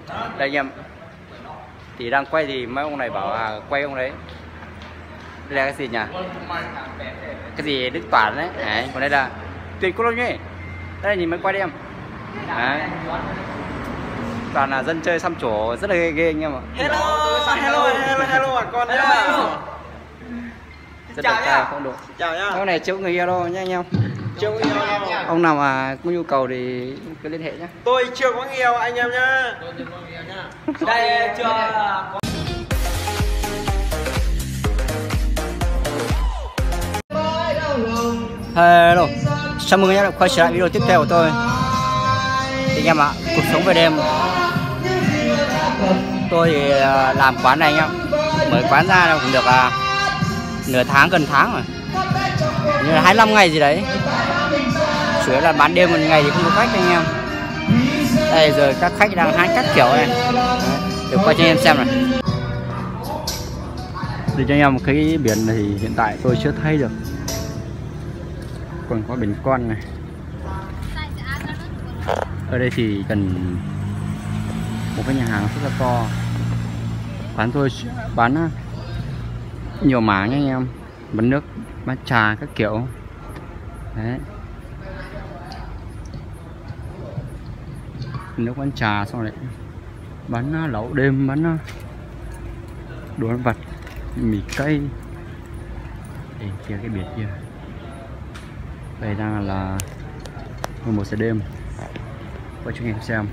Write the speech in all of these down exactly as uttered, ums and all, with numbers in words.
Đây anh em, thì đang quay thì mấy ông này bảo là quay ông đấy. Đây là cái gì nhỉ? Cái gì Đức Toản đấy. Đấy, còn đây là Tuyệt Cô Lô nhỉ. Đây nhìn mới quay đi em. Đấy. Toàn là dân chơi xăm trổ rất là ghê ghê anh em ạ. Hello, hello, hello, hello à con nhá. Rất là cao không độ. Chào nhá. Ông này chiếu người yêu đâu nhá anh em. Chưa có yêu đâu. Ông nào mà có nhu cầu thì cứ liên hệ nhé. Tôi chưa có yêu anh em nhá. Tôi chưa có yêu nhá. Đây chưa có. Hello, chào mừng anh em đã quay trở lại video tiếp theo của tôi. Thì anh em ạ, cuộc sống về đêm tôi thì làm quán này anh em, mở quán ra cũng được à, nửa tháng gần tháng rồi, như là hai mươi lăm ngày gì đấy. Chủ yếu là bán đêm, một ngày thì không có khách anh em. Đây giờ các khách đang hái các kiểu này, được quay cho anh em xem này. Để cho anh em một cái biển này thì hiện tại tôi chưa thấy được, còn có biển con này. Ở đây thì cần một cái nhà hàng rất là to. Quán tôi bán nhiều mảng nha anh em, bán nước, bán trà các kiểu đấy, nước bán trà, xong rồi bán lẩu đêm, bán đồ ăn vặt, mì cây. Đây kia cái biển kia, đây đang là mười một giờ đêm, quay cho anh em xem.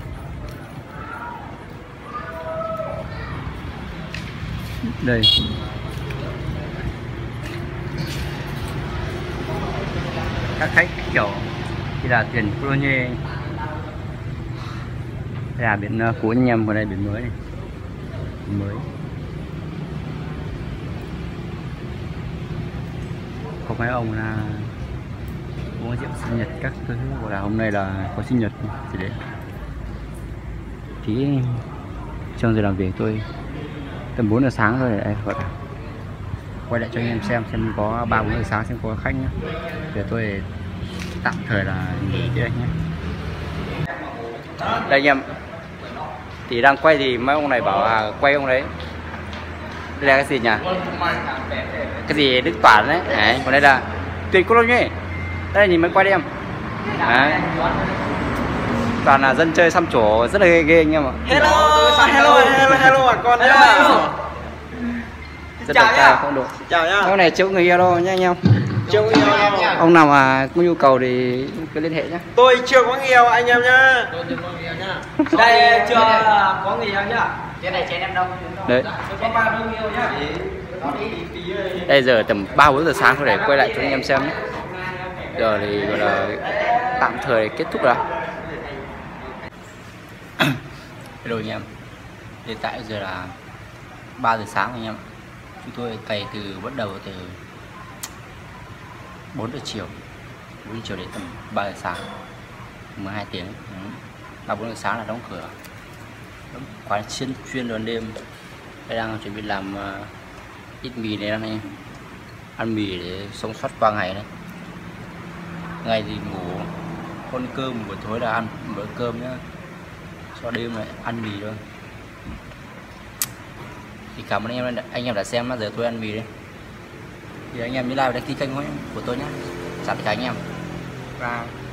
Đây các khách kiểu như là thuyền Cologne. Đây là biển cũ anh em, còn đây biển mới này, biển mới. Có mấy ông là uống rượu sinh nhật các thứ, gọi là hôm nay là có sinh nhật gì đấy. Tí trong giờ làm việc tôi tầm bốn giờ sáng rồi, đây gọi là quay lại cho anh em xem xem có ba bốn giờ sáng xem có khách nhé, để tôi tạm thời là nghỉ cái đây nhé. Đây anh em, thì đang quay thì mấy ông này bảo là quay ông đấy. Đây là cái gì nhỉ? Cái gì Đức Toản đấy. Đấy, còn đây là Tuyệt Cô Lô nhỉ. Đây nhìn mới quay đi em. Đấy. Toàn là dân chơi xăm trổ rất là ghê ghê anh em ạ. Hello, hello, hello, hello à con nhá. Rất là cao không độ. Chào nhá. Ông này chiếu người yêu đâu nhá anh em. Chưa có yêu đâu. Ông nào mà có nhu cầu thì cứ liên hệ nhé. Tôi chưa có yêu anh em nhá. Tôi chưa có yêu nhá. Đây chưa có người yêu nhá. Cái này chén em đâu. Đấy. Có ba đứa yêu nhá. Đây giờ tầm ba bốn giờ sáng thôi, để quay lại cho anh em xem nhé. Giờ thì gọi là tạm thời kết thúc rồi. Hello anh em, hiện tại giờ là ba giờ sáng anh em. Chúng tôi cày từ bắt đầu từ bốn giờ chiều, bốn giờ chiều đến tầm ba giờ sáng, mười hai tiếng. Ba bốn giờ sáng là đóng cửa. Quán chuyên chuyên đồ đêm. Đây đang chuẩn bị làm uh, ít mì này anh em, ăn mì để sống sót qua ngày đấy. Ngày thì ngủ, con cơm, buổi tối là ăn bữa cơm nhá, cho đêm lại ăn mì thôi. Thì cảm ơn anh em anh em đã xem, giờ tôi ăn mì đây. Thì anh em nhớ like và đăng ký kênh của tôi nhé. Chào tất cả anh em. Bye.